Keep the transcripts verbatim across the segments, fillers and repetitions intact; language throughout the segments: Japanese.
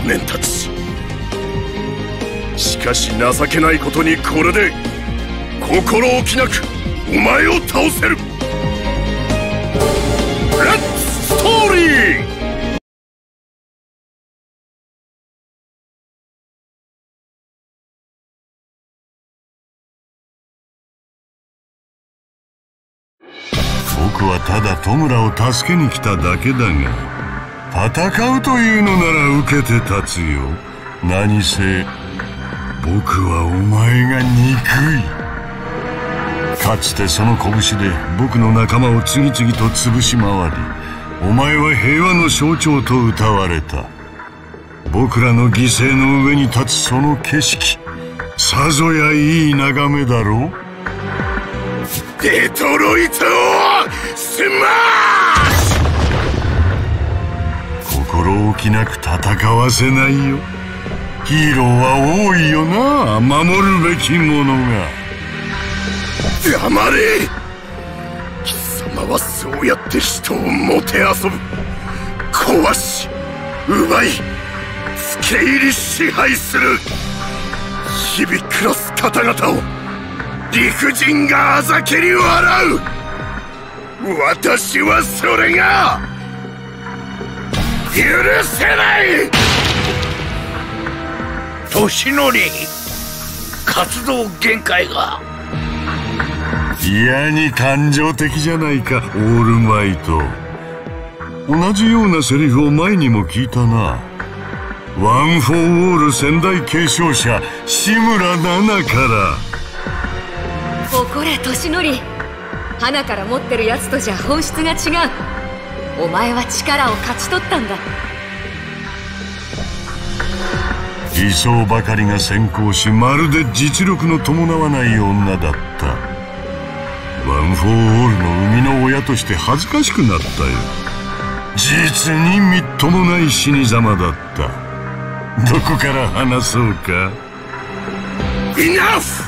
年たち。しかし情けないことにこれで心置きなくお前を倒せる。レッツストーリー。 僕はただ弔を助けに来ただけだが、戦うというのなら受けて立つよ。何せ僕はお前が憎い。かつてその拳で僕の仲間を次々と潰し回り、お前は平和の象徴と謳われた。僕らの犠牲の上に立つその景色、さぞやいい眺めだろう。 デトロイトスマッシュ。 心置きなく戦わせないよ。ヒーローは多いよな、守るべきものが。 黙れ。貴様はそうやって人をもてあそぶ、壊し奪い付け入り支配する。日々暮らす方々を理不尽があざけり笑う。私はそれが許せない。 年寄り、活動限界が。 いやに感情的じゃないか、オールマイト。同じようなセリフを前にも聞いたな。ワン・フォー・オール先代継承者志村奈々から。 怒れ年寄り、花から持ってるやつとじゃ本質が違う。お前は力を勝ち取ったんだ。 理想ばかりが先行し、まるで実力の伴わない女だった。ワン・フォー・オールの生みの親として恥ずかしくなったよ。実にみっともない死に様だった。どこから話そうか。 イナフ。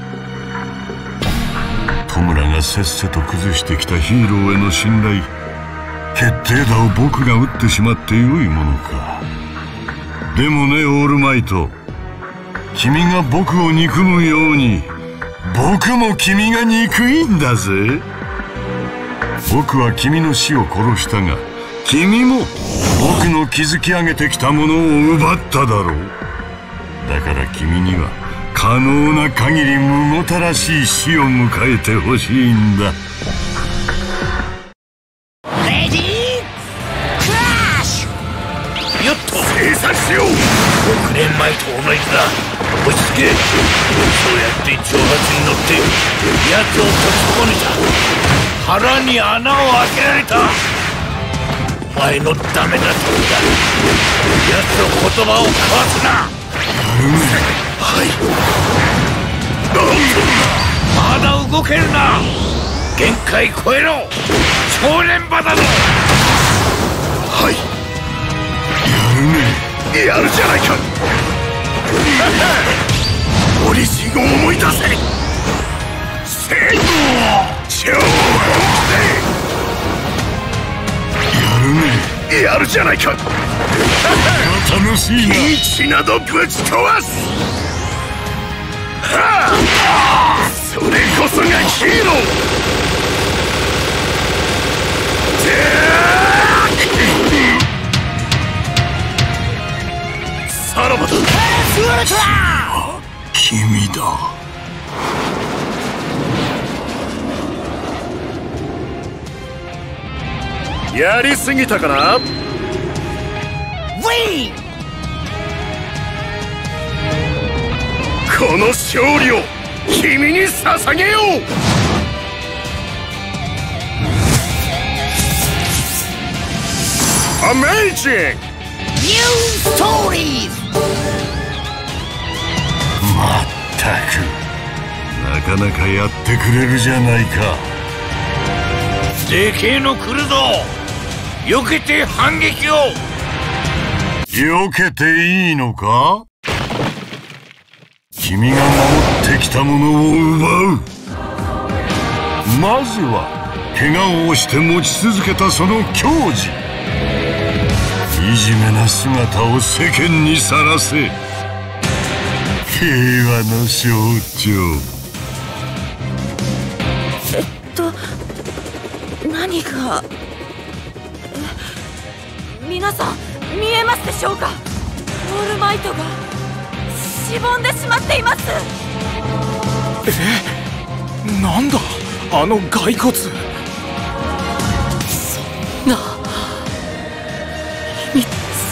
弔がせっせと崩してきたヒーローへの信頼、決定打を僕が打ってしまってよいものか。でもね、オールマイト、君が僕を憎むように僕も君が憎いんだぜ。僕は君の死を殺したが、君も僕の築き上げてきたものを奪っただろう。だから君には可能な限りむごたらしい死を迎えてほしいんだ。 レディークラッシュ。よっと生産しよう。 ろくねんまえと同じだ。落ち着け。そうやって挑発に乗って奴を閉じ込めた。腹に穴を開けられた。お前のダメなとこだ。奴の言葉を交わすな。 はい。 まだ動けるな。限界超えろ。超連覇だぞ。 はい。やるね。やるじゃないか。オリジンを思い出せ。せい超本気でやるじゃないか。 楽しいな。 ピンチなどぶち壊す。はあ、それこそがヒーロー。さらばだ。 君だ。 やりすぎたかな。この勝利を君に捧げよう。アメイジングニューストーリーズ。 まったく、なかなかやってくれるじゃないか。 でけえの来るぞ。避けて反撃を。 避けていいのか。君が守ってきたものを奪う。まずは怪我をして持ち続けたその矜持。 惨めな姿を世間にさらせ。平和の象徴。 えっと何が皆さん見えますでしょうか。オールマイトがしぼんでしまっています。 え、なんだあの骸骨。そんな秘密。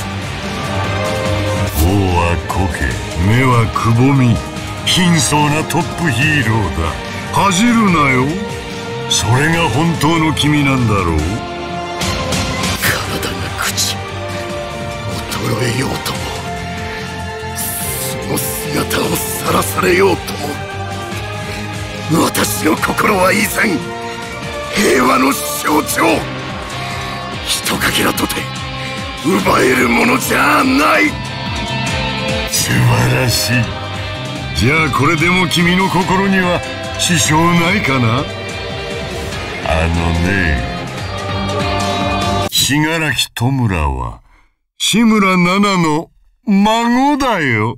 頬はこけ、目はくぼみ、貧相なトップヒーローだ。恥じるなよ。それが本当の君なんだろう。 体が朽ち衰えようとも、その姿をさらされようとも、私の心は依然平和の象徴。ひとかけらとて奪えるものじゃない。 素晴らしい。じゃあこれでも君の心には支障ないかな。あのね、信楽戸村は志村奈々の孫だよ。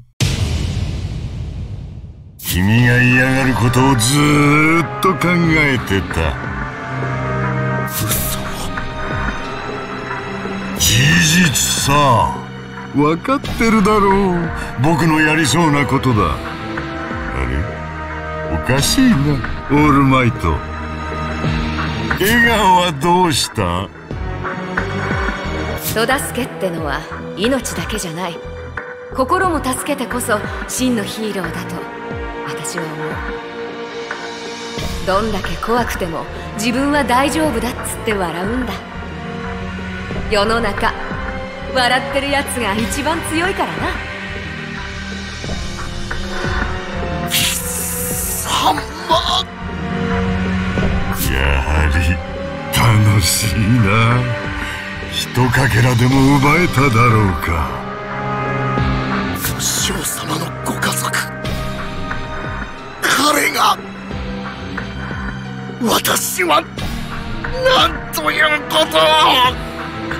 君が嫌がることをずーっと考えてた。 嘘。 事実さ。分かってるだろう。僕のやりそうなことだ。あれ、おかしいな、オールマイト。笑顔はどうした？ 人助けってのは命だけじゃない。心も助けてこそ真のヒーローだと私は思う。どんだけ怖くても自分は大丈夫だっつって笑うんだ。世の中笑ってるやつが一番強いからな。 貴様。 やはり楽しいな。ひとかけらでも奪えただろうか。 武将様のご家族、彼が。私はなんということを。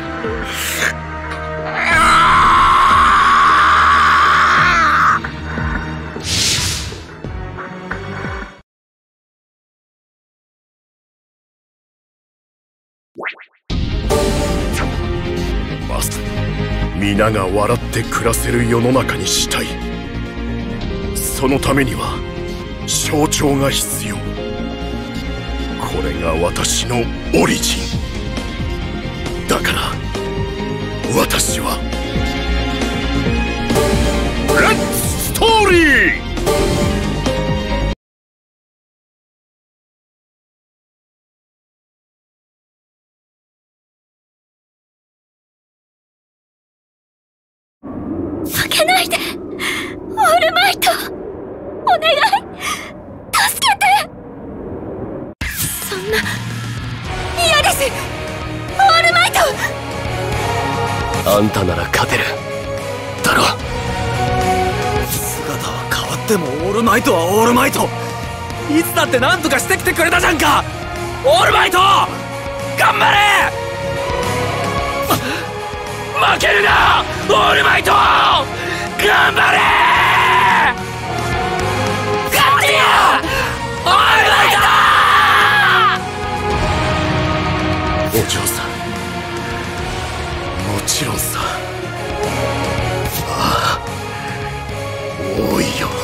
まず皆が笑って暮らせる世の中にしたい。そのためには象徴が必要。これが私のオリジンだから、私はレッツストーリー。 負けないで、オールマイト。お願い、助けて。そんな、嫌です、オールマイト。 あんたなら勝てるだろ。 姿は変わってもオールマイトはオールマイト。いつだって何とかしてきてくれたじゃんか。オールマイト頑張れ。負けるなオールマイト。頑張れ。勝ってよオールマイト。 お嬢さん、もちろんさ。ああ、多いよ。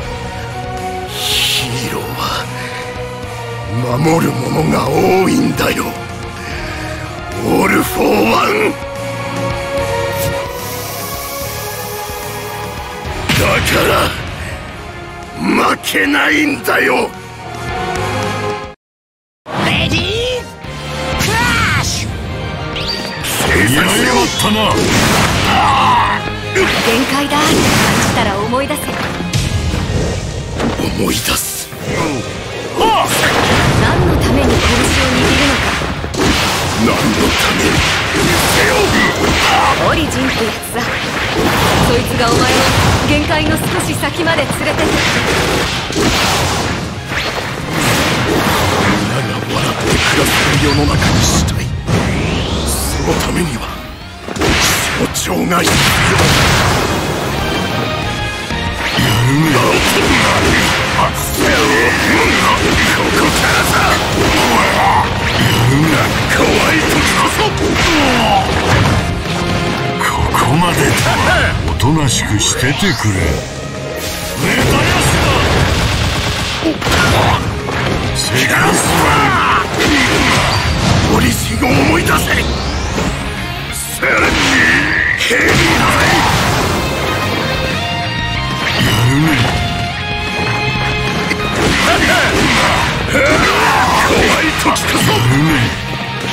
ヒーローは守るものが多いんだよ。オールフォーワン。だから負けないんだよ。 レディークラッシュ。 やりおったな。 限界だって感じたら思い出せ。 思い出す。 何のために拳を握るのか。 何のために。 オリジンってやつさ。そいつがお前を限界の少し先まで連れてって。 みんなが笑って暮らせる世の中にしたい。そのためには象徴が必要だ。 やるね。 ここからさ。 やるね。 怖い時こそ。 ここまでとはおとなしくしててくれ。 メタヤスセカスはオリジンを思い出せ。さらにヘビーだぜ。 やるね。 怖い時こそ。 やるね。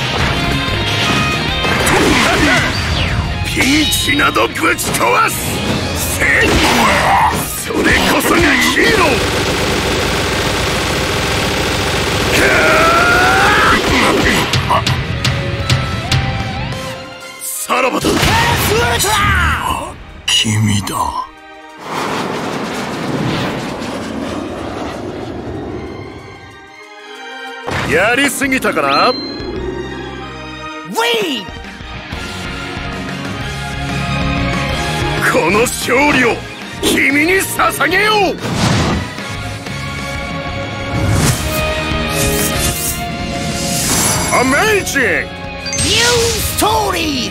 ピンチなどぶち壊す。せい。それこそがヒーロー。さらばだ。 君だ。 やりすぎたかな。この勝利を君に捧げよう。アメイジングニューストーリ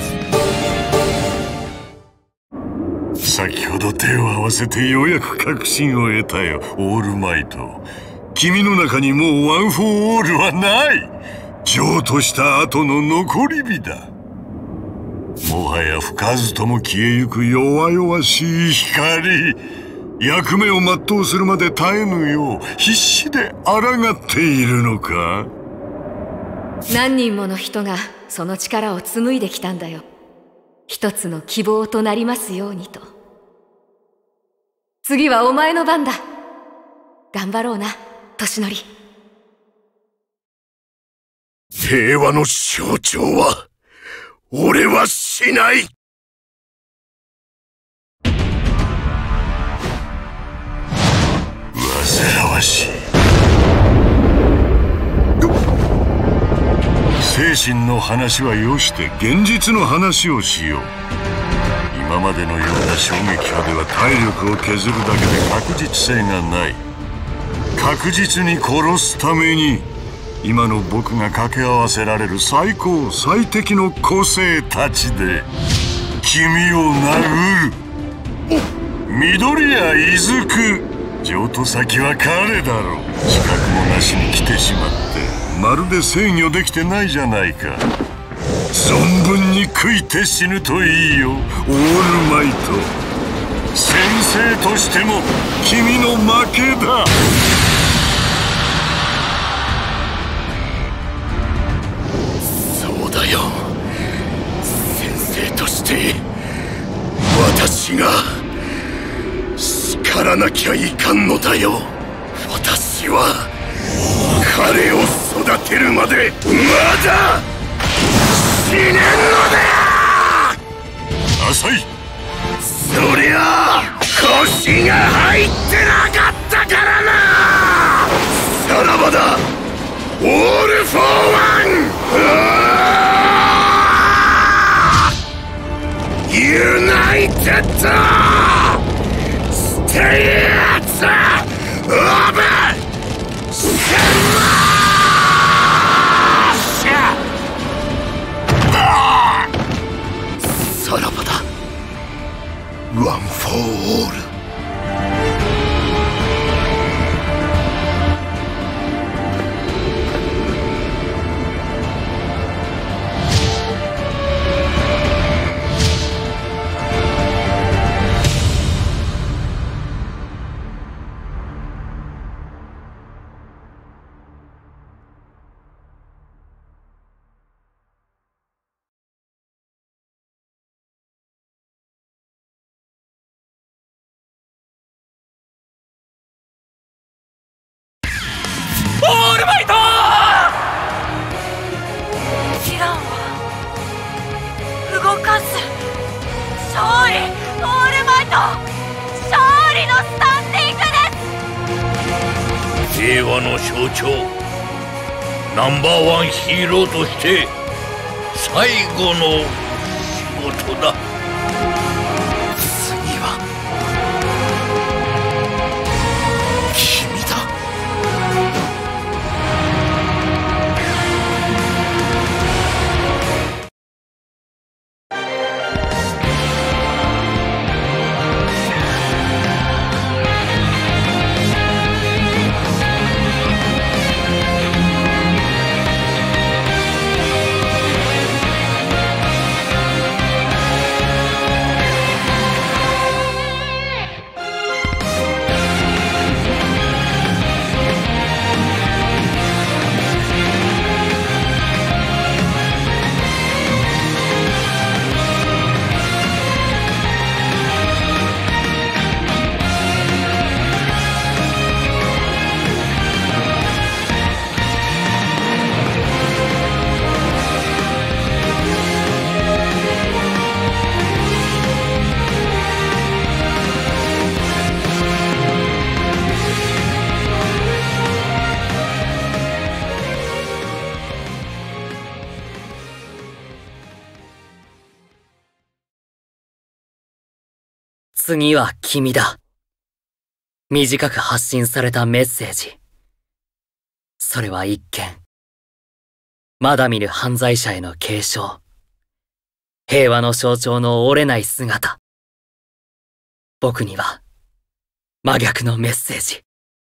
ーズ。先ほど手を合わせてようやく確信を得たよ、オールマイト。君の中にもうワン・フォー・オールはない。譲渡した後の残り火だ。もはや吹かずとも消えゆく弱々しい光。役目を全うするまで絶えぬよう必死で抗っているのか。 何人もの人がその力を紡いできたんだよ。一つの希望となりますようにと。次はお前の番だ。頑張ろうな、年寄り。 平和の象徴は俺はしない。 煩わしい。精神の話はよして現実の話をしよう。今までのような衝撃波では体力を削るだけで確実性がない。確実に殺すために今の僕が掛け合わせられる最高最適の個性たちで君を殴る。緑谷出久、譲渡先は彼だろう。資格もなしに来てしまってまるで制御できてないじゃないか。存分に食いて死ぬといいよ、オールマイト。先生としても君の負けだ。 そうだよ、先生として私が叱らなきゃいかんのだよ。私は彼を育てるまでまだ死ねんのだ。 浅い。 そりゃあ腰が入ってなかったからな。さらばだ、オールフォーワン。ユナイテッドステイツオブシャンマーシャ。さらばだ、ワン・フォー・オール。 オールマイト！ ティランを動かす。勝利！オールマイト！勝利のスタンディングです。 平和の象徴、ナンバーワンヒーローとして最後の仕事だ。 次は君だ。短く発信されたメッセージ。それは一見、まだ見ぬ犯罪者への警鐘。平和の象徴の折れない姿。僕には、真逆のメッセージ。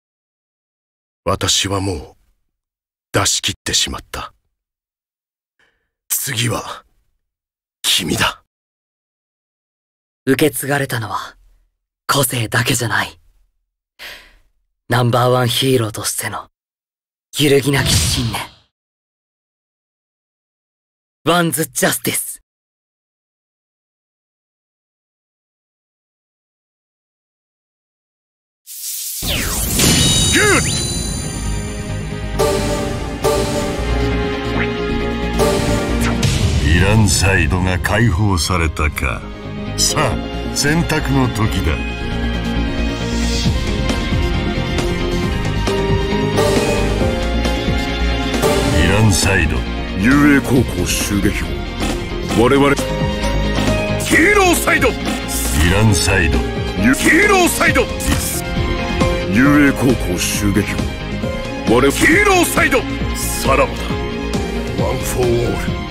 私はもう、出し切ってしまった。次は、君だ。 受け継がれたのは、個性だけじゃない。ナンバーワンヒーローとしての、揺るぎなき信念。ワンズ・ジャスティス。 グッヴィランサイドが解放されたか。さあ、選択の時だ。ヴィランサイド、 雄英高校襲撃後、我々ヒーローサイド、 ヴィランサイド、 ヒーローサイド、雄英高校襲撃後、我々ヒーローサイド、さらばだ。ワン・フォー・オール。